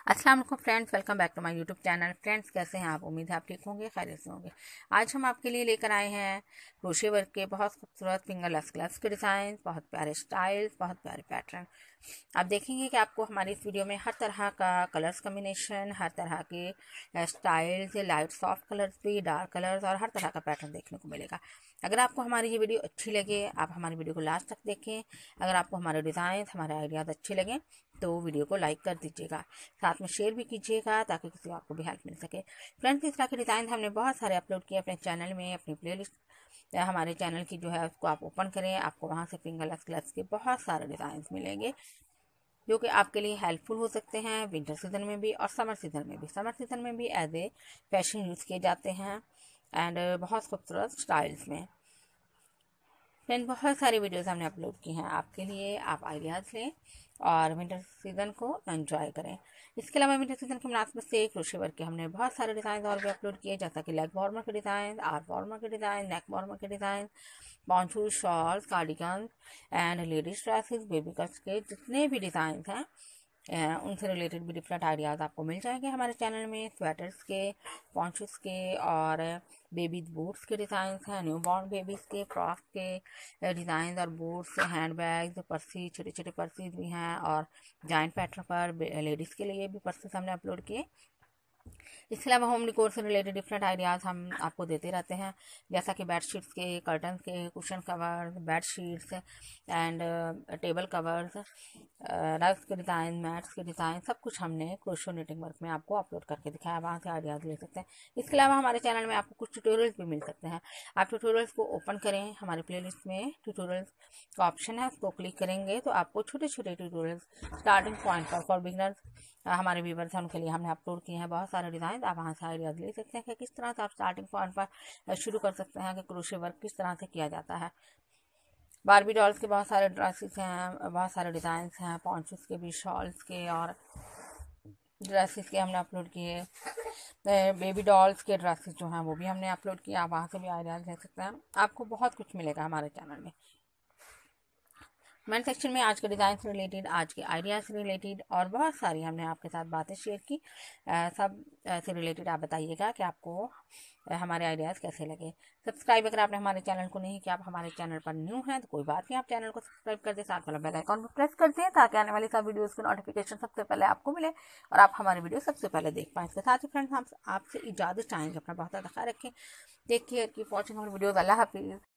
अस्सलाम वालेकुम friends, welcome back to my YouTube channel. Friends, कैसे हैं आप? उम्मीद है आप ठीक होंगे, खैरियत से होंगे। आज हम आपके लिए लेकर आए हैं क्रोशे वर्क के बहुत खूबसूरत फिंगरलेस ग्लव्स के डिज़ाइन, बहुत प्यारे स्टाइल्स, बहुत प्यारे पैटर्न। आप देखेंगे कि आपको हमारी इस वीडियो में हर तरह का कलर्स कम्बिनेशन, हर तरह के स्टाइल्स, लाइट सॉफ्ट कलर्स भी, डार्क कलर्स और हर तरह का पैटर्न देखने को मिलेगा। अगर आपको हमारी ये वीडियो अच्छी लगे, आप हमारी वीडियो को लास्ट तक देखें। अगर आपको हमारे डिज़ाइन, हमारे आइडियाज़ अच्छे लगें तो वीडियो को लाइक कर दीजिएगा, साथ में शेयर भी कीजिएगा ताकि किसी और को भी हेल्प मिल सके। फ्रेंड्स, इस तरह के डिज़ाइन हमने बहुत सारे अपलोड किए अपने चैनल में, अपनी प्लेलिस्ट हमारे चैनल की जो है उसको आप ओपन करें, आपको वहाँ से फिंगरलेस ग्लव्स के बहुत सारे डिज़ाइन मिलेंगे जो कि आपके लिए हेल्पफुल हो सकते हैं विंटर सीजन में भी और समर सीजन में भी। समर सीजन में भी एज ए फैशन यूज़ किए जाते हैं एंड बहुत खूबसूरत स्टाइल्स में। फ्रेंड, बहुत सारी वीडियोस हमने अपलोड की हैं आपके लिए, आप आइडियाज़ लें और विंटर सीज़न को एंजॉय करें। इसके अलावा विंटर सीज़न के मुनासिबत से क्रोशे वर्क के हमने बहुत सारे डिज़ाइन और भी अपलोड किए, जैसा कि लेग वार्मर के डिज़ाइन, आर्म वार्मर के डिज़ाइन, नेक वार्मर के design, poncho, shawls, cardigan and ladies dresses, baby cuts के जितने भी डिज़ाइन हैं उनसे रिलेटेड भी डिफरेंट आइडियाज़ आपको मिल जाएंगे हमारे चैनल में। स्वेटर्स के, पॉन्चूस के और बेबी बूट्स के डिज़ाइंस हैं, न्यू बॉर्न बेबीज़ के फ्रॉक के डिज़ाइन और बूट्स, हैंड बैग्स, पर्सी, छोटे छोटे पर्सीज भी हैं और जॉइंट पैटर्न पर लेडीज़ के लिए भी पर्सीज हमने अपलोड किए। इसके अलावा होम डेकोर से रिलेटेड डिफरेंट आइडियाज़ हम आपको देते रहते हैं, जैसा कि बेड शीट्स के, कर्टन के, cushion covers, bed sheets and table covers, rugs के डिज़ाइन, मैट्स के डिज़ाइन, सब कुछ हमने क्रोशो निटिंग वर्क में आपको अपलोड करके दिखाया, वहाँ से आइडियाज़ ले सकते हैं। इसके अलावा हमारे चैनल में आपको कुछ ट्यूटोरियल्स भी मिल सकते हैं। आप ट्यूटोरियल्स को ओपन करें, हमारे प्लेलिस्ट में ट्यूटोरियल्स का ऑप्शन है, उसको क्लिक करेंगे तो आपको छोटे छोटे ट्यूटोरियल्स स्टार्टिंग पॉइंट पर फॉर बिगनर्स हमारे व्यूवर्स हैं उनके लिए हमने अपलोड किए हैं बहुत सारे डिज़ाइन। आप वहाँ से आइडियाज़ ले सकते हैं कि किस तरह से आप स्टार्टिंग पॉइंट पर शुरू कर सकते हैं कि क्रोशे वर्क किस तरह से किया जाता है। बारबी डॉल्स के बहुत सारे ड्रेसेस हैं, बहुत सारे डिज़ाइंस हैं, पॉन्चूस के भी, शॉल्स के और ड्रेसेस के हमने अपलोड किए। बेबी डॉल्स के ड्रेसेस जो हैं वो भी हमने अपलोड किया, आप वहाँ से भी आइडियाज़ ले सकते हैं। आपको बहुत कुछ मिलेगा हमारे चैनल में। कमेंट सेक्शन में आज के डिज़ाइन से रिलेटेड, आज के आइडियाज़ से रिलेटेड और बहुत सारी हमने आपके साथ बातें शेयर की। सब से रिलेटेड आप बताइएगा कि आपको हमारे आइडियाज़ कैसे लगे। सब्सक्राइब अगर आपने हमारे चैनल को नहीं किया, आप हमारे चैनल पर न्यू हैं तो कोई बात नहीं, आप चैनल को सब्सक्राइब कर दें, साथ वाला बेल आइकॉन पर प्रेस कर दें ताकि आने वाली सब वीडियोज़ की नोटिफिकेशन सबसे पहले आपको मिले और आप हमारी वीडियो सबसे पहले देख पाएँ। इसके साथ ही फ्रेंड्स, हम आपसे इजाज़त चाहेंगे, अपना बहुत ज़्यादा ख्याल रखें। Take care, keep watching our videos. अल्लाह हाफिज़।